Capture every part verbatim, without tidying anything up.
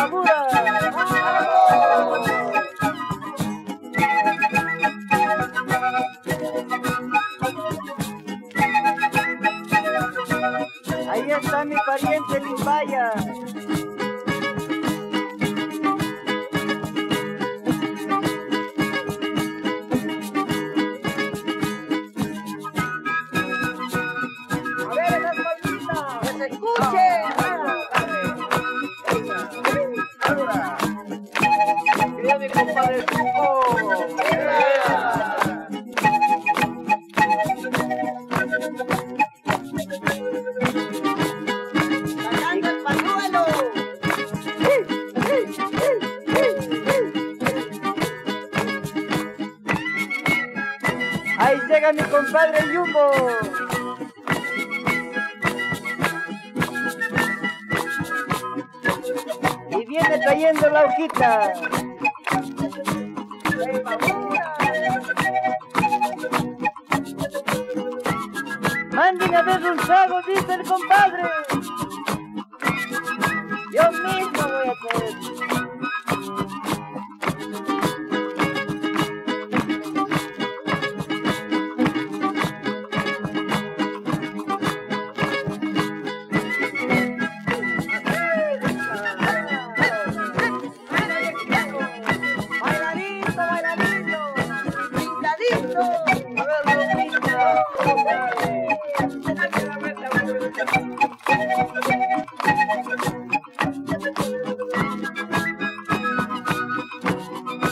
bravura. Ahí está mi pariente Limbaya. A ver esas palmitas, que se escuche. Querido mi compadre Suco. Ahí llega mi compadre Jumbo. Y viene trayendo la hojita. Manden a ver un trago, dice el compadre. Yo mismo voy a traer.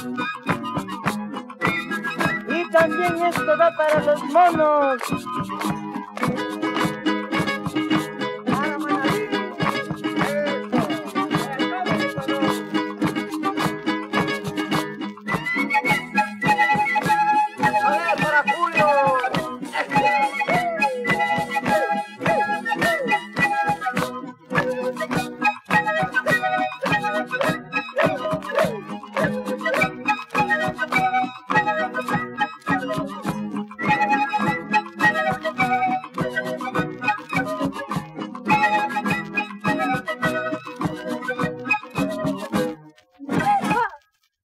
Y también esto va para los monos.